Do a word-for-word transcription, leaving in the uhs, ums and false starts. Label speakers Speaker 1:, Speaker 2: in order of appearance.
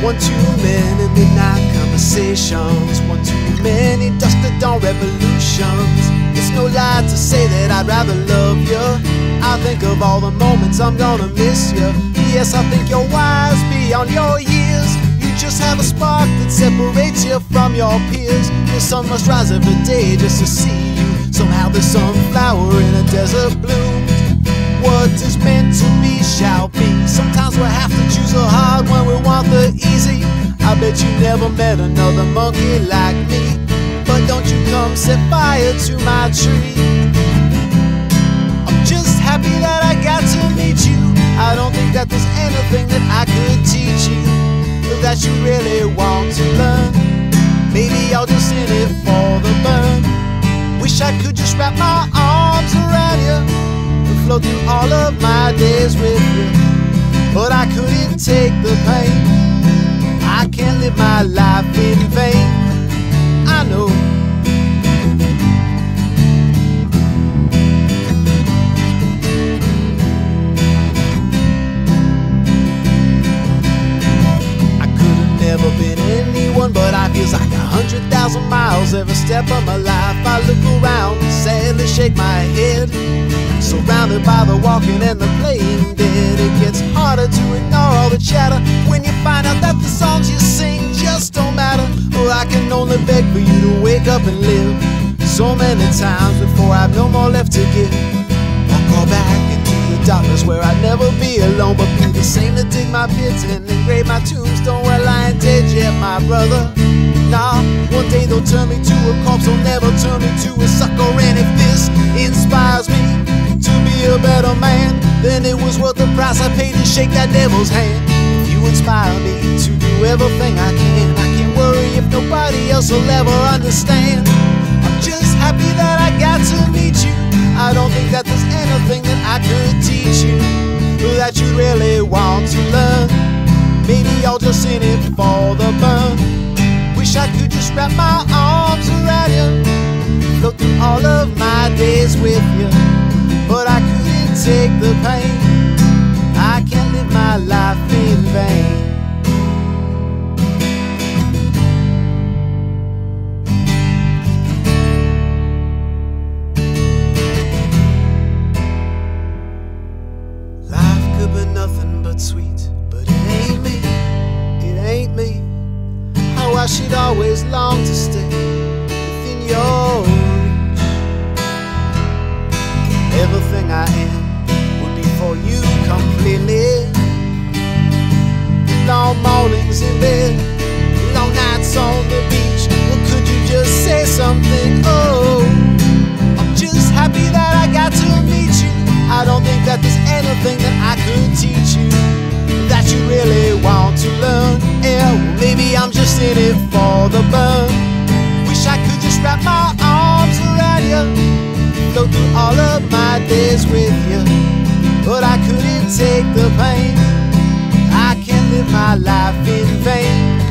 Speaker 1: One too many midnight conversations, one too many dusk to dawn revolutions. It's no lie to say that I'd rather love you. I think of all the moments I'm gonna miss you. Yes, I think you're wise beyond your years. You just have a spark that separates you from your peers. The sun must rise every day just to see you. Somehow the sunflower in a desert blooms. What is meant to be shall be. Sometimes we'll have to choose the hard when we want the easy. I bet you never met another monkey like me. But don't you come set fire to my tree. I'm just happy that I got to meet you. I don't think that there's anything that I could teach you that you really want to learn. Maybe you're just in it for the burn. Wish I could just wrap my arms around you and flow through all of my days with you. But I couldn't take the pain. I can't live my life in vain. I know. Never been anyone, but I feels like a hundred thousand miles every step of my life. I look around, sadly shake my head. Surrounded by the walking and the playing dead. It gets harder to ignore all the chatter when you find out that the songs you sing just don't matter. Well, I can only beg for you to wake up and live. So many times before I've no more left to give. I'll call back into the darkness where I'd never be alone, but be the same to dig my pits and engrave my tombstone. Well, I ain't dead yet, my brother. Nah, one day they'll turn me to a corpse, they'll never turn me to a sucker. And if this inspires me to be a better man, then it was worth the price I paid to shake that devil's hand. If you inspire me to do everything I can, I can't worry if nobody else will ever understand. I'm just happy that I got to meet you. I don't think that there's anything that I could teach you that you really want to learn. Maybe you're just in it for the burn. Wish I could just wrap my arms around you, float through all of my days with you. But I couldn't take the pain. I can't live my life in vain. Nothing but sweet, but it ain't me, it ain't me. How I should always long to stay within your reach. Everything I am would be for you completely. Long mornings in bed, long nights on the beach. Well, could you just say something? Oh, I'm just happy that I got to meet you. I don't think that there's anything that I could teach you that you really want to learn. Yeah, well, maybe I'm just in it for the burn. Wish I could just wrap my arms around you, flow through all of my days with you. But I couldn't take the pain. I can't live my life in vain.